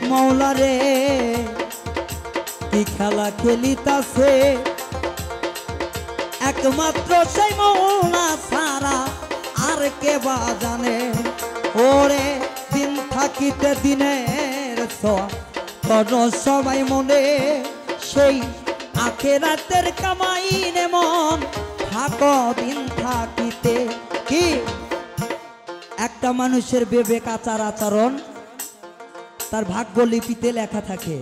মৌলা রে কি খেলা খেলিতাছে, একমাত্র সেই মৌলা সারা আর কে বা জানে। ওরে দিন থাকিতে দিনের ছোঁয়া সবাই মনে, সেই আখেরাতের কামাইনে মন থাকো দিন থাকিতে। কি একটা মানুষের বিবেক আচার আচরণ তার ভাগ্য লিপিতে লেখা থাকে।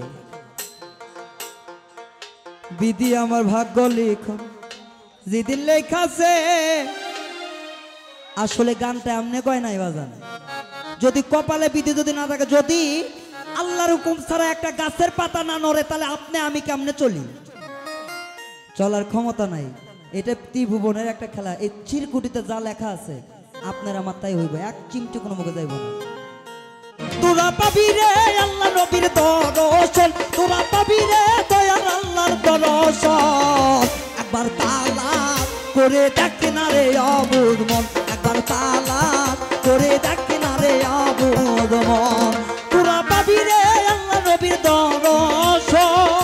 বিধি আমার ভাগ্য লিখন যেদিন লেখাছে। আসলে গানটা এমনি কয় নাই বাজান, যদি কপালে বিধি যদি না থাকে, যদি আল্লাহর হুকুম ছাড়া একটা গাছের পাতা না নড়ে, তাহলে আপনি আমি কেমনে চলি? চলার ক্ষমতা নাই। এটা ত্রিভুবনের একটা খেলা। এই চিরকুটিতে যা লেখা আছে আপনার আমার তাই হইব, এক চিমটি কোনো মুখে যাইব না। তোরা পাবি রে আল্লাহ নবীর দর্শন, তোরা পাবি রে দয়াল আল্লাহর দর্শন। একবার তালাক করে দেখ না রে অবুধ মন, একবার তালাক করে দেখ না রে অবুধ মন। তোরা পাবি রে আল্লাহ নবীর দর্শন,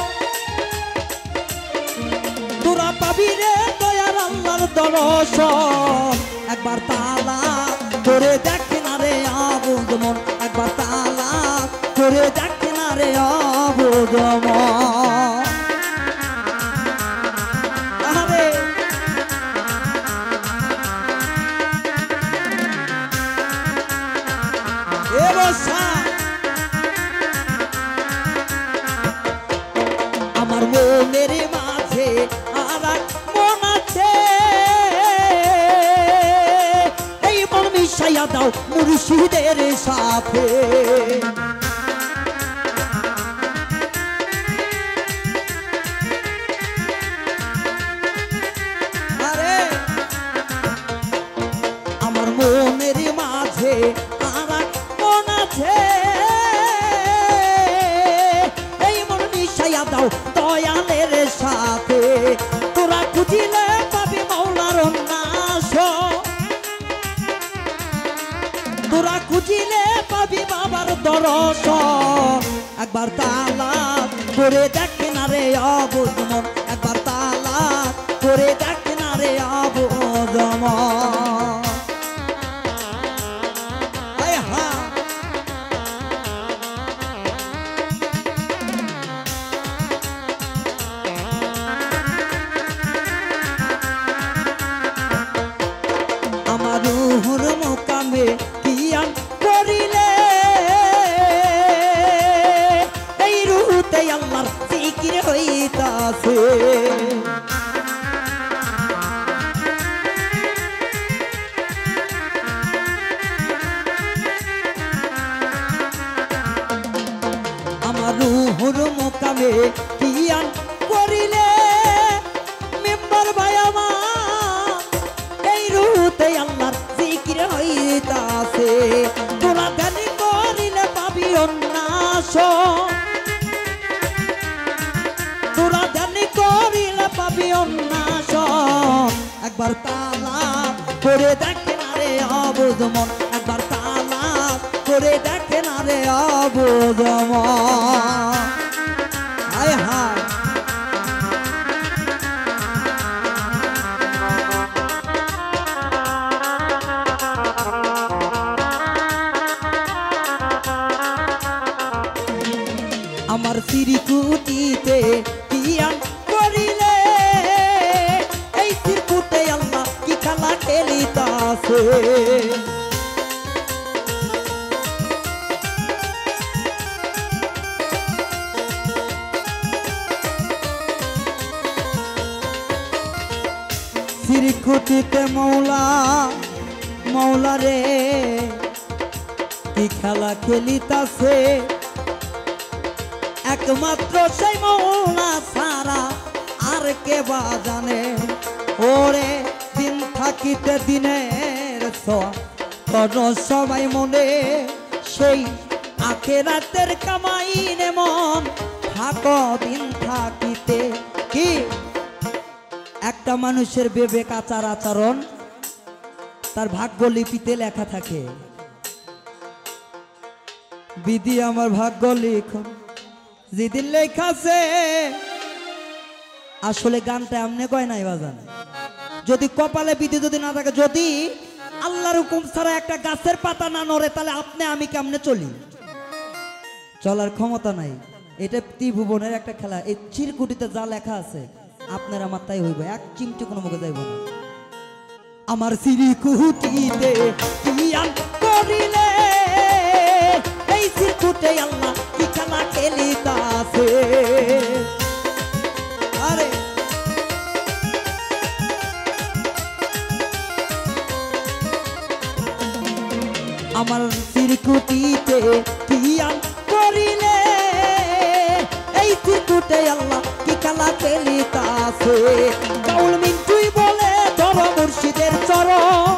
তোরা পাবি রে দয়াল আল্লাহর দর্শন। একবার তালাক করে দেখ না রে অবুধ মন, একবার তালাক করে দেখ না রে অবুধ মন। আরে এ বসা আমার মনের মাঝে আর এক মন আছে, এই মন মিশাইয়া দাও মুর্শিদের সাথে। আরে আমার মনের মাঝে আর এক মন আছে, এই মন মিশাইয়া দাও দয়ালের সাথে। তোরা খুঁজিলে পাবি মাওলার নাশ, তোরা খুঁজিলে পাবি বাবার দর্শন। একবার তালাক করে দেখ না রে অবুধ মন, একবার তালাক করে দেখ না রে অবুধ মন। আমার রুহুর মোকামে কিয়ান করিলে, এই রুহুতে আল্লাহর জিকির হইতাছে। আমার রুহুর মোকামে কিয়ান করিলে, মেম্বার ভাই আমার এই রুহুতে আল্লাহর জিকির হইতাছে। তোরা ধ্যান করিলে পাবি উন্নাস, তোরা ধ্যান করিলে পাবি উন্নাস। একবার তালাক করে দেখ না রে অবুধ মন, একবার তালাক করে দেখ না রে অবুধ মন। হায় হায় আমার চিরকুটিতে কিয়ান করিলে, এই চিরকুটে আল্লাহ কি খেলা খেলিতাছে। চিরকুটিতে মৌলা মৌলা রে কি খেলা খেলিতাছে, একমাত্র সেই মৌলা সারা আর কে বা জানে। ওরে দিন থাকিতে দিনের ছোঁয়া সবাই মনে, সেই আখেরাতের কামাইনে মন থাকো দিন থাকিতে। কি একটা মানুষের বিবেক আচার আচরণ তার ভাগ্য লিপিতে লেখা থাকে। বিধি আমার ভাগ্য লিখন যেদিন লেখাছে। আসলে গানটা এমনি কয় নাই বাজান, যদি কপালে বিধি যদি না থাকে, যদি আল্লাহর হুকুম ছাড়া একটা গাছের পাতা না নড়ে, তাহলে আপনি আমি কেমনে চলি? চলার ক্ষমতা নাই। এটা ত্রিভুবনের একটা খেলা। এই চিরকুটিতে যা লেখা আছে আপনার আমার তাই হইব, এক চিমটি কোনো মুখে যাইব না। আমার চিরকুটিতে কি আন করিলে, এই চিরকুটে আল্লাহ কি খেলা খেলিতাছে। আরে আমার চিরকুটিতে কি আন করিলে, এই চিরকুটে আল্লাহ কি খেলা খেলিতাছে। কাউল মিন্টুই বলে ধর মুর্শিদের চরণ,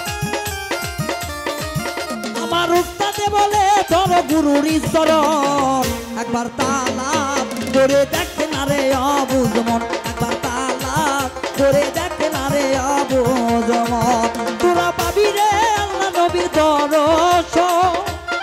আমার উস্তাদে বলে ধর গুরুর চরণ। একবার তালাব করে দেখে না রে অবুঝ মন, একবার তালাব করে দেখে না রে অবুঝ মন। তোরা পাবি রে আল্লাহ নবীর দর্শন,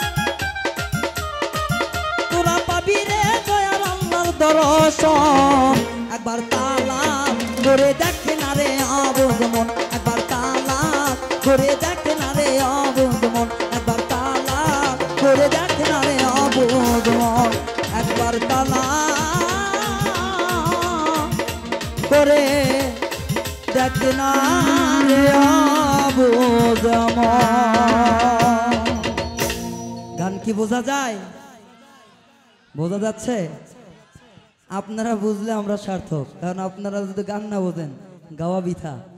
তোরা পাবি রে দয়ার আল্লাহর দর্শন। একবার তালাব করে দেখে না রে অবুঝ মন, একবার তালাব করে দেখে না রে অবুঝ মন, একবার তালাব করে দেখে না রে অবুঝ মন, একবার তালাব করে দেখে না রে অবুঝ মন। গান কি বোঝা যায়? বোঝা যাচ্ছে? আপনারা বুঝলে আমরা সার্থক, কারণ আপনারা যদি গান না বোঝেন গাওয়া বৃথা।